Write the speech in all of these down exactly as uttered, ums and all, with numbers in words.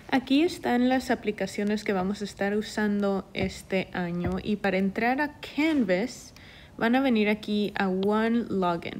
Aquí están las aplicaciones que vamos a estar usando este año y para entrar a Canvas van a venir aquí a One Login.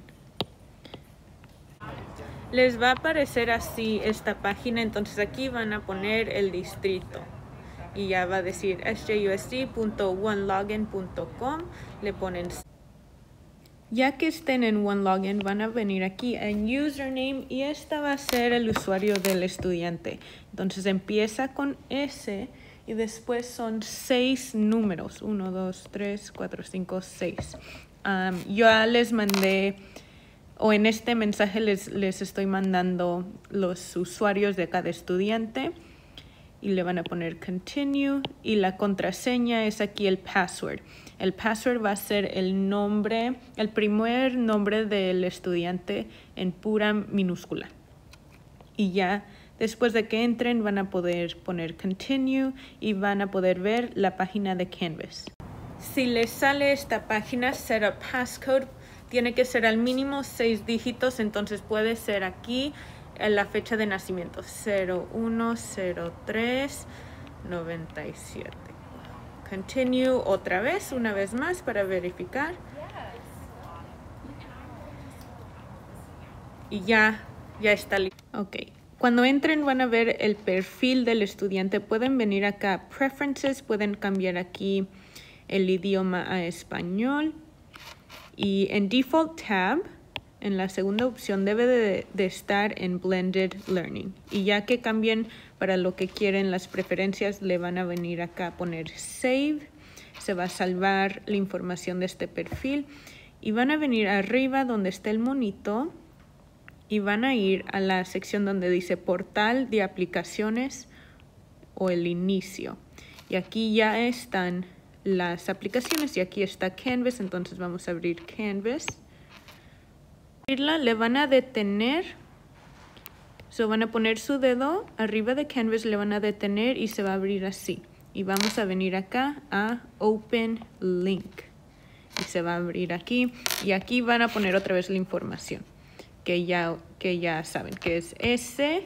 Les va a aparecer así esta página, entonces aquí van a poner el distrito y ya va a decir s j u s d punto one login punto com, le ponen. Ya que estén en OneLogin van a venir aquí en Username y esta va a ser el usuario del estudiante. Entonces empieza con S y después son seis números. uno, dos, tres, cuatro, cinco, seis. Um, yo ya les mandé, o en este mensaje les, les estoy mandando los usuarios de cada estudiante. Y le van a poner continue y la contraseña es aquí el password. El password va a ser el nombre, el primer nombre del estudiante en pura minúscula. Y ya después de que entren van a poder poner continue y van a poder ver la página de Canvas. Si les sale esta página, set a passcode, tiene que ser al mínimo seis dígitos, entonces puede ser aquí la fecha de nacimiento cero uno cero tres noventa y siete. Continue otra vez, una vez más para verificar. Y ya, ya está listo. Ok. Cuando entren van a ver el perfil del estudiante. Pueden venir acá a Preferences, pueden cambiar aquí el idioma a español. Y en Default Tab, en la segunda opción debe de, de estar en Blended Learning. Y ya que cambien para lo que quieren las preferencias, le van a venir acá a poner Save. Se va a salvar la información de este perfil. Y van a venir arriba donde está el monito. Y van a ir a la sección donde dice Portal de Aplicaciones o el inicio. Y aquí ya están las aplicaciones y aquí está Canvas. Entonces vamos a abrir Canvas. Le van a detener, so van a poner su dedo arriba de Canvas, le van a detener y se va a abrir así. Y vamos a venir acá a Open Link. Y se va a abrir aquí. Y aquí van a poner otra vez la información que ya, que ya saben, que es S.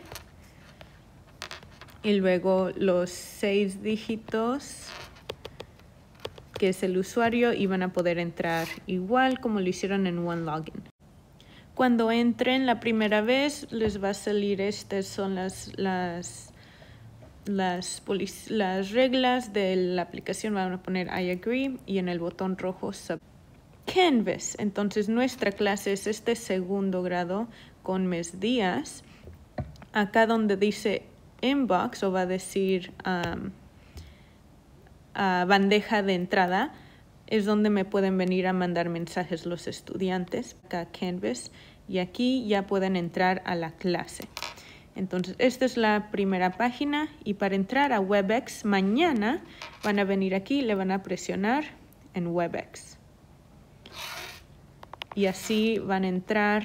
Y luego los seis dígitos, que es el usuario. Y van a poder entrar igual como lo hicieron en OneLogin. Cuando entren la primera vez, les va a salir, estas son las, las, las, las reglas de la aplicación. Van a poner I agree y en el botón rojo Sub. Canvas. Entonces nuestra clase es este segundo grado con mes días. Acá donde dice Inbox, o va a decir um, uh, bandeja de entrada, es donde me pueden venir a mandar mensajes los estudiantes. Acá Canvas. Y aquí ya pueden entrar a la clase. Entonces, esta es la primera página. Y para entrar a WebEx, mañana van a venir aquí y le van a presionar en WebEx. Y así van a entrar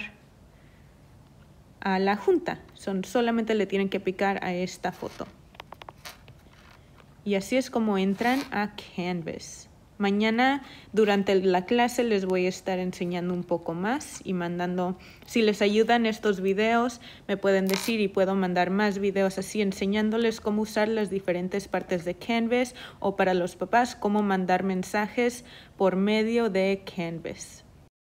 a la junta. Son, solamente le tienen que picar a esta foto. Y así es como entran a Canvas. Mañana durante la clase les voy a estar enseñando un poco más y mandando, si les ayudan estos videos, me pueden decir y puedo mandar más videos así enseñándoles cómo usar las diferentes partes de Canvas o para los papás cómo mandar mensajes por medio de Canvas.